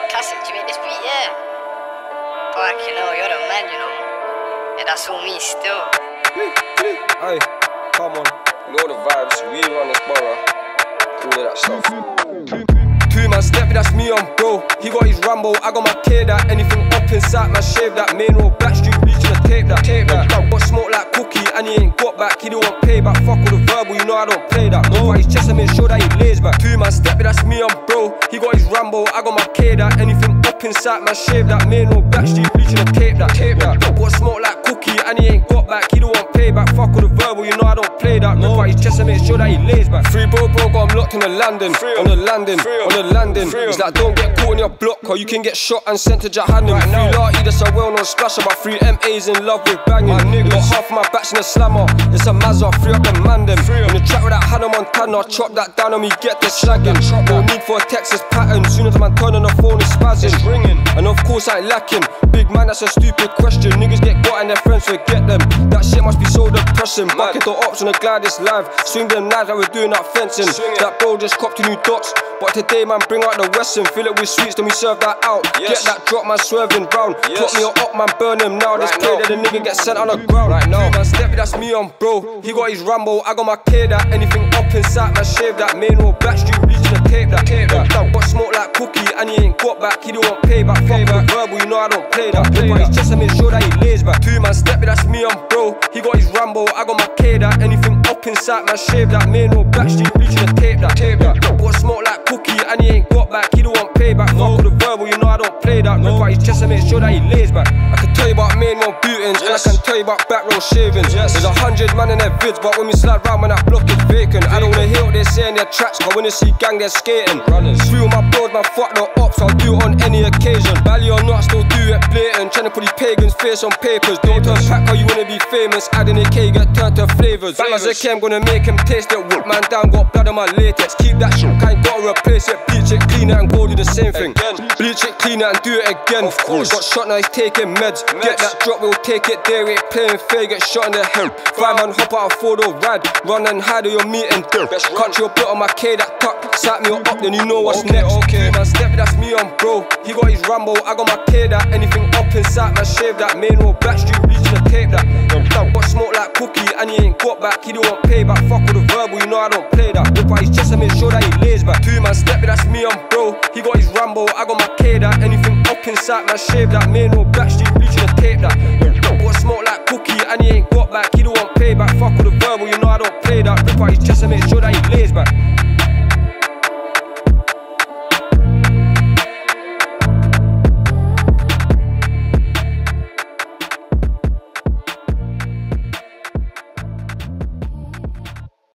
Classic, do you make this beat? Yeah. Fuck, you know, you're the man, you know. Yeah, that's all me still. Hey, come on. You know the vibes, we run this borough. All of that stuff. Two-man step, that's me on bro. He got his Rambo, I got my K that. Anything up inside, man, shave that. Main road, Blackstreet, bleaching the tape that. Got smoke like cookie, and he ain't got back. He don't want payback. Fuck all the verbal, you know I don't play that. Move out his chest and make sure that he lays back. Two-man step, that's me on bro. He got his Rambo, I got my K that. Anything up inside, man, shave that. Main road, Blackstreet, bleaching the tape that. Got smoke like cookie, and he ain't got back. He don't want payback. Fuck all the verbal, you know I don't play that. Move out his chest and make sure that he lays back. Free bro, got him locked on the landing. On the landing. It's like don't get caught in your block, or you can get shot and sent to Jahannam. Right now, Larty, that's a well-known splasher. My 3 MAs in love with banging. Got half my batch in a slammer. It's a Mazda, free up the mandem. On the track with that Hannah Montana, chop that down on me, get the slagging. No need for a Texas pattern. Soon as a man turn on the phone, it's spazzing. And of course I ain't lacking. Big man, that's a stupid question. Niggas get got and their friends forget them. That shit must be so depressing. Bucket the ops on the glide, it's live. Swing them knives like we're doing that fencing. That bro just copped 2 new dots. But today, man, bring out the Western. Fill it with sweets, then we serve that out. Get that drop, man, swerving round. Drop me up, man, burn them now. This play that the nigga get sent on the ground. Right now, man, step, that's me on bro. He got his Rambo, I got my K that. Anything up inside, man, shave that. Main road, Blackstreet, bleaching the tape that. Got smoke like cookie, and he ain't got back. He don't want payback. Fuck with verbal, you know I don't play that. Look at his chest and make sure that he lays back. Two-man step, that's me on bro. He got his Rambo, I got my K that. Anything up inside, man, shave that. Main road, Blackstreet, bleaching the tape that. Got smoke like cookie, and he ain't got back. He don't want payback. Fuck with the verbal, you know I don't play that. Look at his chest and make sure that he lays back. I can tell you about main road bootings, and I can tell you about back row shavings. There's 100 man in their vids, but when we slide round when that block is vacant, I don't wanna hear what they say in their tracks, but when they see gang, they're skating. Free with my bros, man, fuck the ops, I'll do it on any occasion. Bally or not, still do it blatant. Trying to put these pagans' face on papers. Don't turn back, how you wanna be famous. Adding AK, get turned to flavors. Bang as a I'm gonna make him taste it. Whip man down, got blood on my latex. Keep that shit, can't gotta replace it. Bleach it, clean it, and go do the same thing. Bleach it, clean it, and do it again. Of course. Got shot, now he's taking meds. Get that drop, we'll take it there. Ain't playing fair, get shot in the head. 5 man hop out of 4-door ride. Run and hide or you're meeting. Cut your bit on my K, that tuck. Sat me up, then you know what's next. Man, step, that's me on bro. He got his Rambo, I got my K that. Anything up inside, man, shave that. Main road, Blackstreet, bleaching the tape that. Got smoke like cookie, and he ain't got back. He don't want payback. Fuck with the verbal, you know I don't play that. Look at his chest and make sure that he lays back. Two-man step, that's me on bro. He got his Rambo, I got my K that. Anything up inside, man, shave that. Main road, Blackstreet, bleaching the tape that. Got smoke like cookie, and he ain't got back. He don't want payback. Fuck with the verbal, you know I don't play that. Look at his chest and make sure that he lays back.